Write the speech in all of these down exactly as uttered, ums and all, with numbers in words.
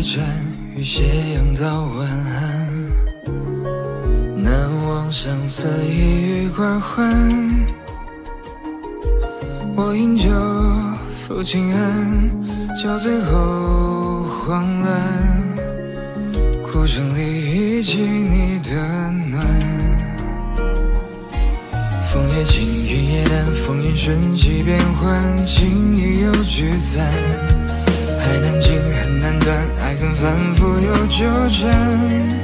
战与斜阳到晚安，难忘相思一语挂欢。我饮酒抚琴案，酒醉后慌乱，哭声里忆起你的暖。风也轻，云也淡，风云瞬息变幻，情意又聚散。爱难尽，恨难断，爱恨反复又纠缠。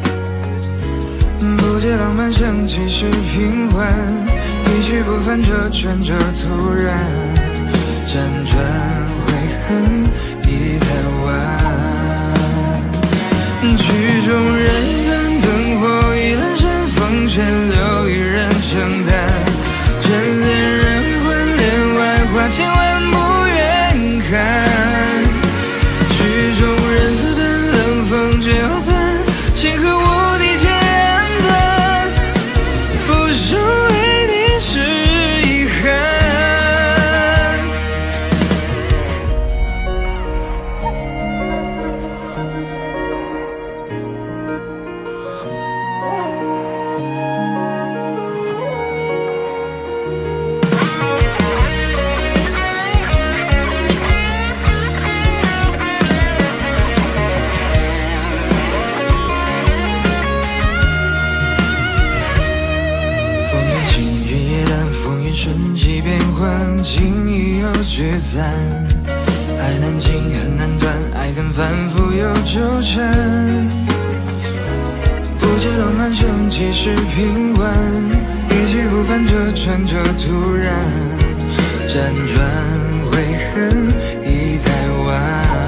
不解浪漫升起时平缓，一去不返，这转折突然，辗转悔恨已太晚。曲终人散，灯火已阑珊，风尘留一人承担。真恋人魂恋外，花千万不愿看。曲终人散的冷风却又散，星河无敌渐暗，浮生为你是遗憾。瞬息变幻，情意又聚散。爱难尽，恨难断，爱恨反复又纠缠。不解浪漫升起时平缓，一去不返，这转折突然，辗转悔恨已太晚。